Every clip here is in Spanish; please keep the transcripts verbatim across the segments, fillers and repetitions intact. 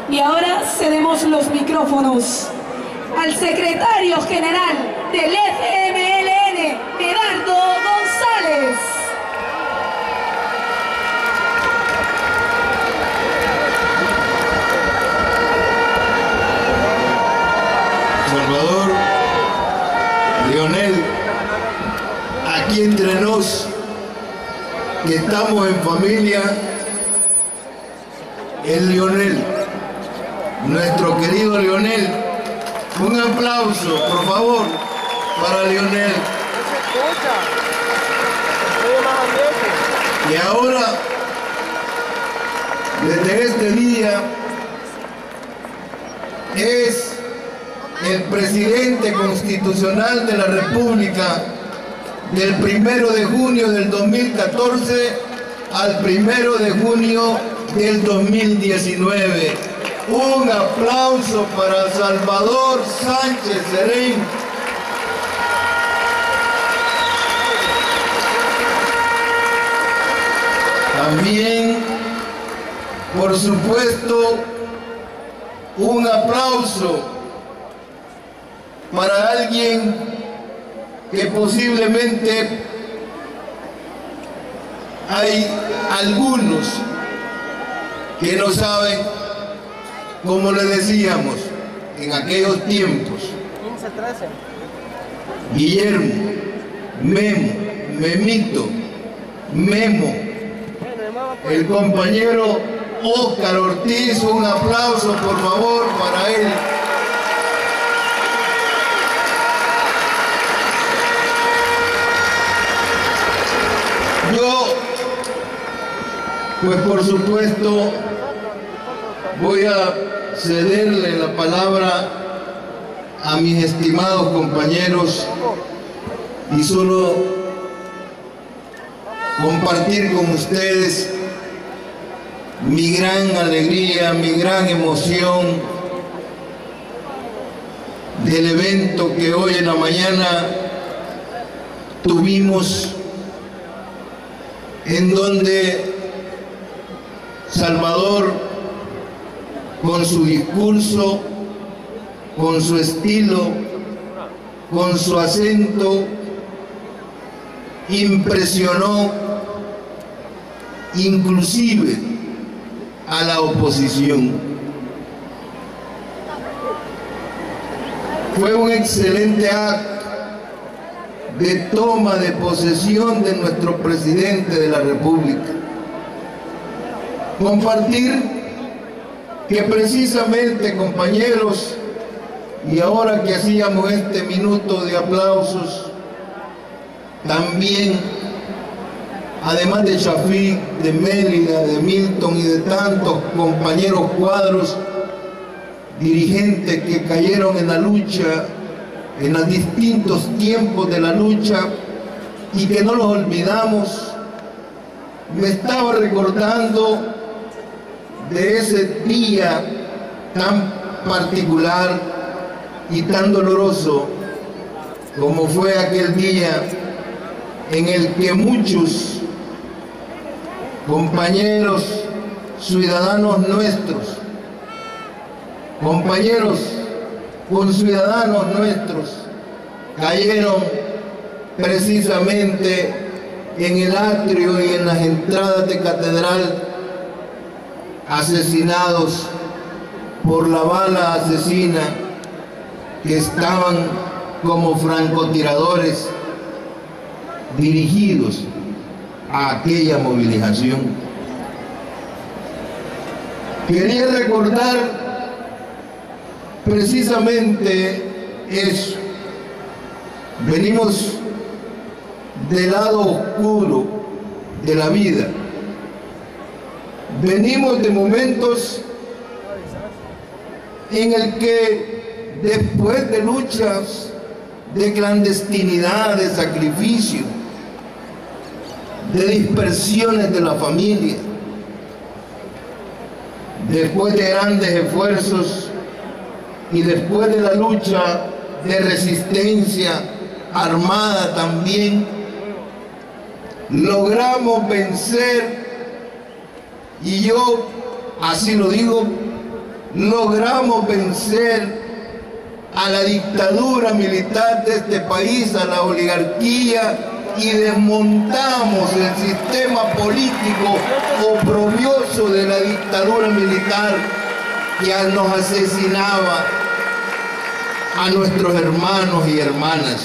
Y ahora cedemos los micrófonos al secretario general del F M L N, Medardo González. Salvador, Lionel, aquí entre nos, que estamos en familia, es Lionel, nuestro querido Lionel. Un aplauso, por favor, para Lionel. Y ahora, desde este día, es el presidente constitucional de la República del primero de junio del dos mil catorce al primero de junio del dos mil diecinueve. Un aplauso para Salvador Sánchez Serén. También, por supuesto, un aplauso para alguien que posiblemente hay algunos que no saben, como le decíamos en aquellos tiempos, Guillermo, Memo, Memito, Memo, el compañero Óscar Ortiz. Un aplauso, por favor, para él. Yo, pues por supuesto, voy a cederle la palabra a mis estimados compañeros y solo compartir con ustedes mi gran alegría, mi gran emoción del evento que hoy en la mañana tuvimos, en donde Salvador, con su discurso, con su estilo, con su acento, impresionó inclusive a la oposición. Fue un excelente acto de toma de posesión de nuestro presidente de la República. Compartir que precisamente, compañeros, y ahora que hacíamos este minuto de aplausos, también, además de Shafiq, de Mélida, de Milton y de tantos compañeros cuadros, dirigentes que cayeron en la lucha, en los distintos tiempos de la lucha, y que no los olvidamos, me estaba recordando de ese día tan particular y tan doloroso como fue aquel día en el que muchos compañeros ciudadanos nuestros, compañeros conciudadanos nuestros, cayeron precisamente en el atrio y en las entradas de catedral, asesinados por la bala asesina, que estaban como francotiradores dirigidos a aquella movilización. Quería recordar precisamente eso. Venimos del lado oscuro de la vida. Venimos de momentos en el que, después de luchas de clandestinidad, de sacrificio, de dispersiones de la familia, después de grandes esfuerzos y después de la lucha de resistencia armada también, logramos vencer, y yo así lo digo, logramos vencer a la dictadura militar de este país, a la oligarquía, y desmontamos el sistema político oprobioso de la dictadura militar que nos asesinaba a nuestros hermanos y hermanas.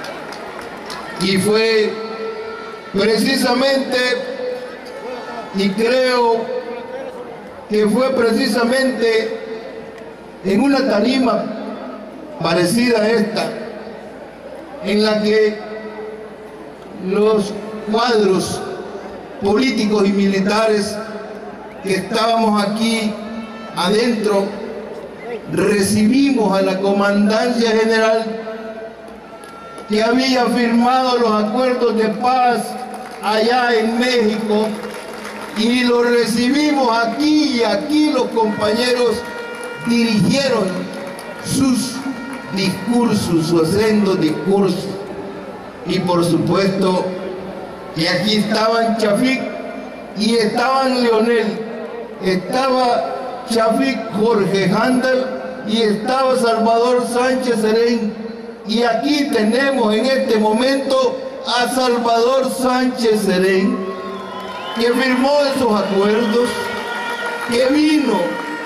Y fue precisamente, y creo que fue precisamente en una tarima parecida a esta, en la que los cuadros políticos y militares que estábamos aquí adentro recibimos a la Comandancia General que había firmado los acuerdos de paz allá en México, y lo recibimos aquí, y aquí los compañeros dirigieron sus discursos, sus sendos discursos. Y por supuesto que aquí estaban Chafik y estaban Leonel, estaba Chafik Jorge Handel y estaba Salvador Sánchez Serén. Y aquí tenemos en este momento a Salvador Sánchez Serén, que firmó esos acuerdos, que vino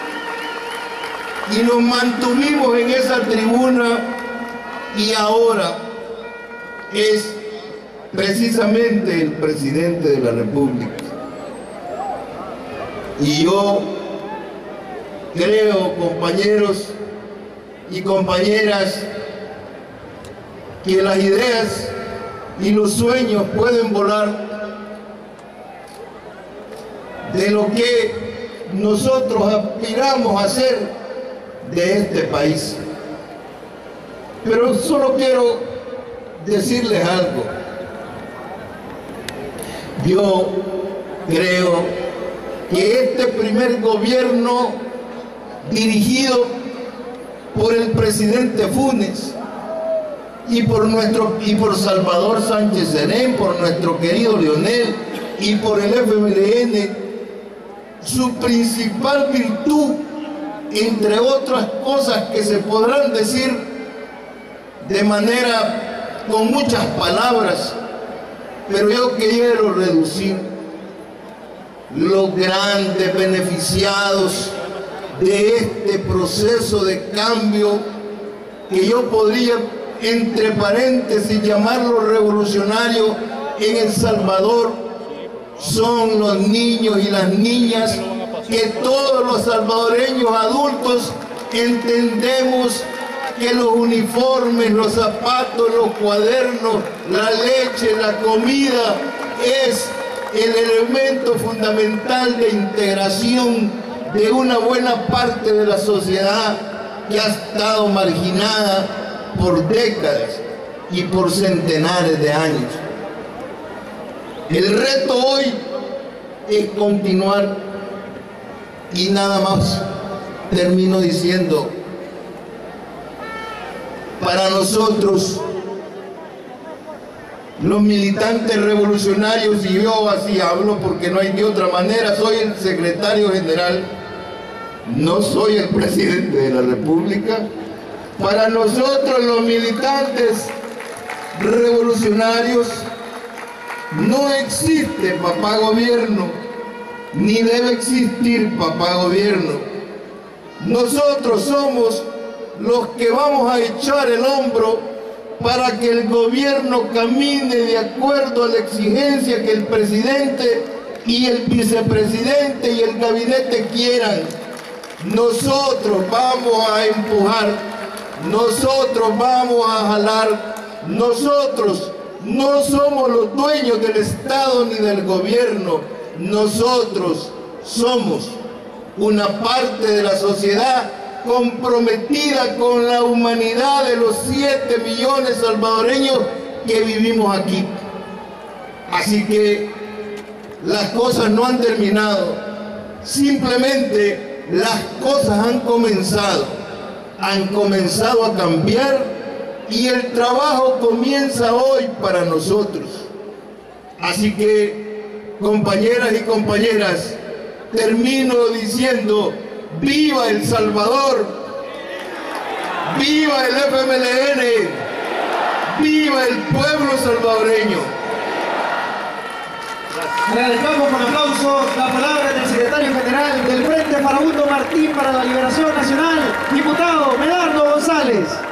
y nos mantuvimos en esa tribuna, y ahora es precisamente el presidente de la República. Y yo creo, compañeros y compañeras, que las ideas y los sueños pueden volar de lo que nosotros aspiramos a hacer de este país. Pero solo quiero decirles algo. Yo creo que este primer gobierno dirigido por el presidente Funes y por nuestro y por Salvador Sánchez Serén, por nuestro querido Leonel y por el F M L N, su principal virtud, entre otras cosas que se podrán decir de manera con muchas palabras, pero yo quiero reducir los grandes beneficiados de este proceso de cambio, que yo podría entre paréntesis llamarlo revolucionario en El Salvador, son los niños y las niñas, que todos los salvadoreños adultos entendemos que los uniformes, los zapatos, los cuadernos, la leche, la comida es el elemento fundamental de integración de una buena parte de la sociedad que ha estado marginada por décadas y por centenares de años. El reto hoy es continuar, y nada más termino diciendo, para nosotros los militantes revolucionarios, y yo así hablo porque no hay de otra manera, soy el secretario general, no soy el presidente de la República. Para nosotros los militantes revolucionarios no existe papá gobierno, ni debe existir papá gobierno. Nosotros somos los que vamos a echar el hombro para que el gobierno camine de acuerdo a la exigencia que el presidente y el vicepresidente y el gabinete quieran. Nosotros vamos a empujar, nosotros vamos a jalar, nosotros no somos los dueños del Estado ni del gobierno, nosotros somos una parte de la sociedad comprometida con la humanidad de los siete millones salvadoreños que vivimos aquí. Así que las cosas no han terminado, simplemente las cosas han comenzado, han comenzado a cambiar, y el trabajo comienza hoy para nosotros. Así que, compañeras y compañeras, termino diciendo ¡Viva El Salvador! ¡Viva el F M L N! ¡Viva el pueblo salvadoreño! Agradecemos con aplauso la palabra del secretario general del Frente Farabundo Martín para la Liberación Nacional, diputado Medardo González.